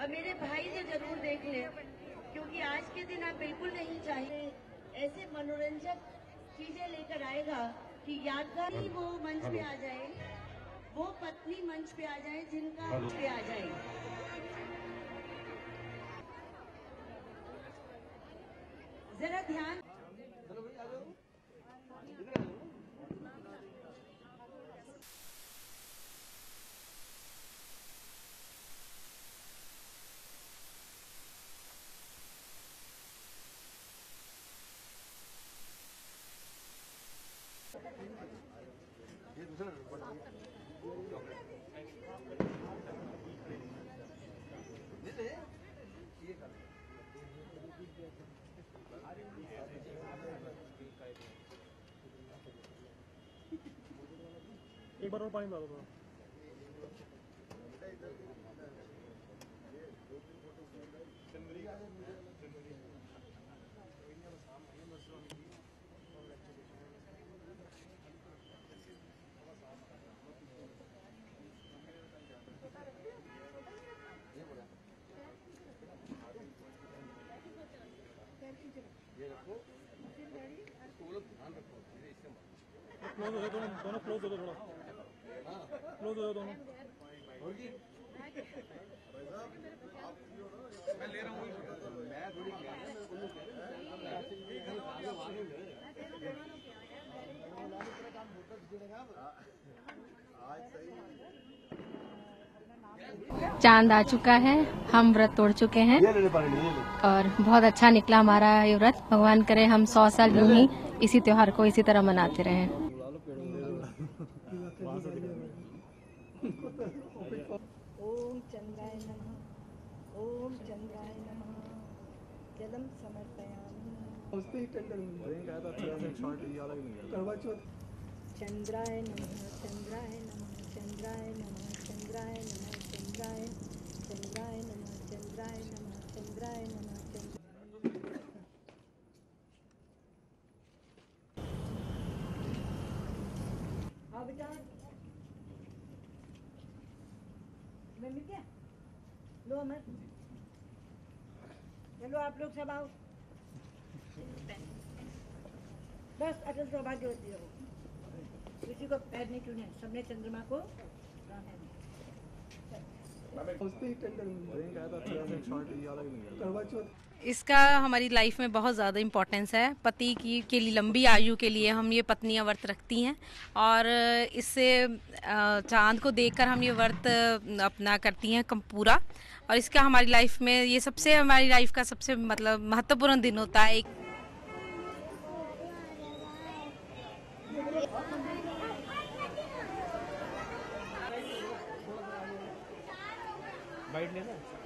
और मेरे भाई से जरूर देख लें, क्योंकि आज के दिन आप बिल्कुल नहीं चाहिए ऐसे मनोरंजक चीजें लेकर आएगा कि यादगार ही वो मंच पे आ जाए, वो पत्नी मंच पे आ जाए जिनका पे आ जाए। जरा ध्यान। एक बार और पानी डालो थोड़ा। क्लोज हो जाए दोनों क्लोज हो जाए, थोड़ा क्लोज हो जाए दोनों। मैं ले रहा हूँ, मैं थोड़ी चांद आ चुका है, हम व्रत तोड़ चुके हैं और बहुत अच्छा निकला हमारा ये व्रत। भगवान करे हम 100 साल यूं ही इसी त्योहार को इसी तरह मनाते रहें। ओम चंद्राय नमः, ओम चंद्राय नमः, जलम समर्पयामि। चंद्राय नमः, चंद्राय नमः, चंद्राय नमः, चंद्राय नमः, चंद्राय चंद्राय नमः, चंद्राय नमः, चंद्राय नमः, हाँ बेटा, मैं मिल गया। लो अमर, चलो आप लोग सब आओ। बस अटल सौभाग्यवती हो, किसी को पैर नहीं चुने, सबने चंद्रमा को इसका हमारी लाइफ में बहुत ज़्यादा इम्पोर्टेंस है। पति की के लिए लंबी आयु के लिए हम ये पत्नियां व्रत रखती हैं और इससे चांद को देखकर हम ये व्रत अपना करती हैं पूरा। और इसका हमारी लाइफ में ये सबसे हमारी लाइफ का सबसे मतलब महत्वपूर्ण दिन होता है। बाइट लेना।